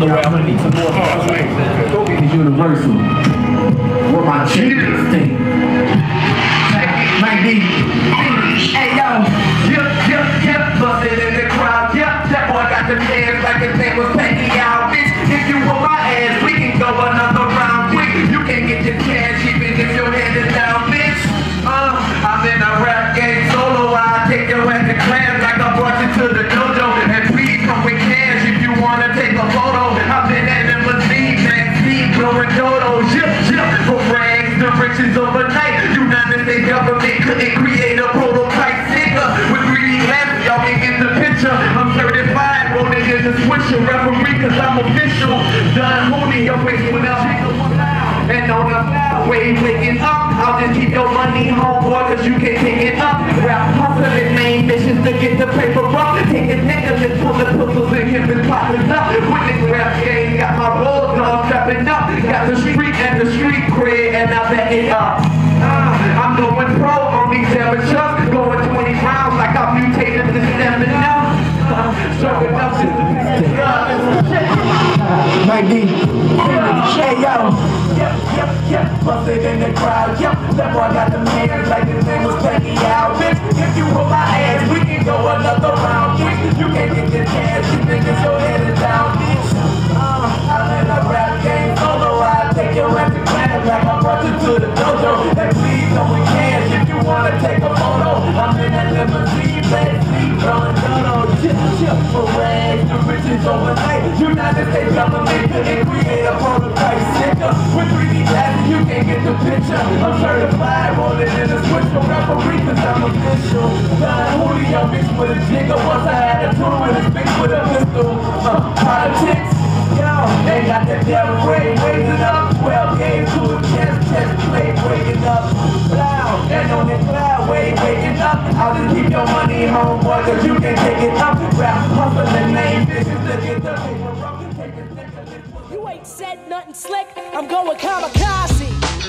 the way I'm gonna need some more bars, right? It's universal. What my chickens think. Might be. Hey yo, yep, busted in the crowd, yep. That boy got them hands like his name was Peggy out, bitch. If you want my ass, we can go another round quick. You can get your cash even if your head is down, bitch. I'm in a rap game solo. I take your ass to class like I brought you to the dojo. And please come with cash if you wanna take a photo. I've been at limousine, Maxine, blowing dodos, for rags the riches overnight. United States government couldn't create a prototype singer with 3D lamps. Y'all can get the picture. I'm certified, rolling in the swisher, referee, cause I'm official. Done holding your face without and on the way waking up, I'll just keep your money home, boy, cause you can't take it up. Rap hustling, main missions to get the paper up. Take a nigga, just pull the pistols and hit his pockets up. With this rap game, got my roll dog stepping up. Got the street and the street cred, and I back it up. I'm going pro on these amateurs, going 20 rounds like I'm mutated to stamina. Serving up to the Mike D. Hey yo. Yep, busted in the crowd, yep. That boy got them hands like his name was Peggy out, bitch. If you want my ass, we can go another round, quick. You can't get your cash, you think it's your head is down, bitch. I'm in a rap game solo, I take your ass to class like I brought you to the dojo. And please come with cash if you wanna take a photo. I'm in that limousine, backseat, blowing dodos, for rags, the riches overnight. United States government couldn't create a prototype singer. With 3D glasses, you can't get the picture. I'm certified, rolling in a switch for referee, cause I'm official. Done Julio mixed with a jigger. Once I had a tool with a stick with a pistol. Politics, yo, they got that devil ray, raising up. 12 games to a chest play, breaking up. Loud, and on the cloud, waking up. I'll just keep your money home, boy, cause you can take it up. Rap hustling, main bitches to get the paper up. You ain't said nothing slick, I'm going kamikaze.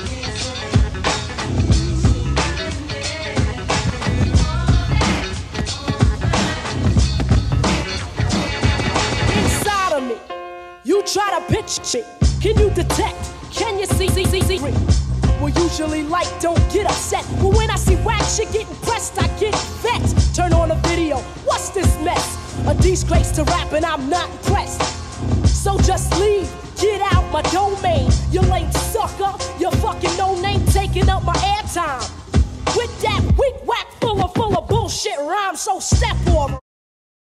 Inside of me, you try to pitch shit. Can you detect? Can you see? Well, usually light don't get upset, but when I see whack shit getting pressed, I get vexed. Turn on the video, what's this mess? A disgrace to rap and I'm not impressed. So just leave, get out my domain. You lame sucker, you fucking no name taking up my airtime. With that weak whack full of bullshit rhymes, so step over.